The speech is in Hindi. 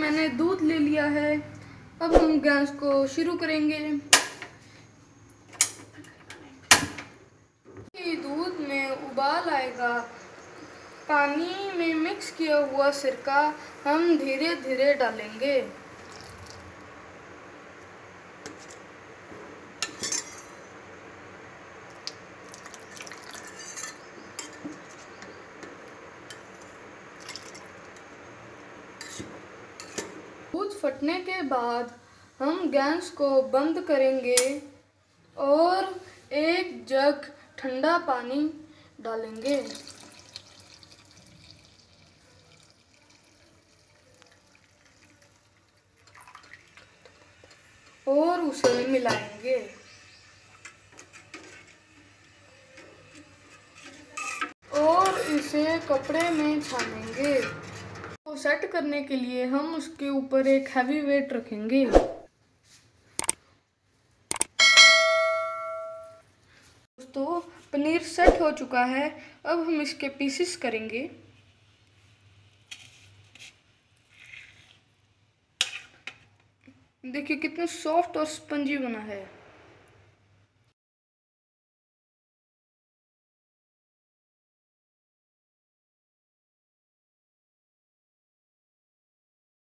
मैंने दूध ले लिया है। अब हम गैस को शुरू करेंगे। दूध में उबाल आएगा, पानी में मिक्स किया हुआ सिरका हम धीरे धीरे डालेंगे। दूध फटने के बाद हम गैस को बंद करेंगे और एक जग ठंडा पानी डालेंगे और उसे मिलाएंगे। और इसे कपड़े में छानेंगे। को सेट करने के लिए हम उसके ऊपर एक हैवी वेट रखेंगे। दोस्तों, पनीर सेट हो चुका है। अब हम इसके पीसेस करेंगे। देखिए कितना सॉफ्ट और स्पंजी बना है।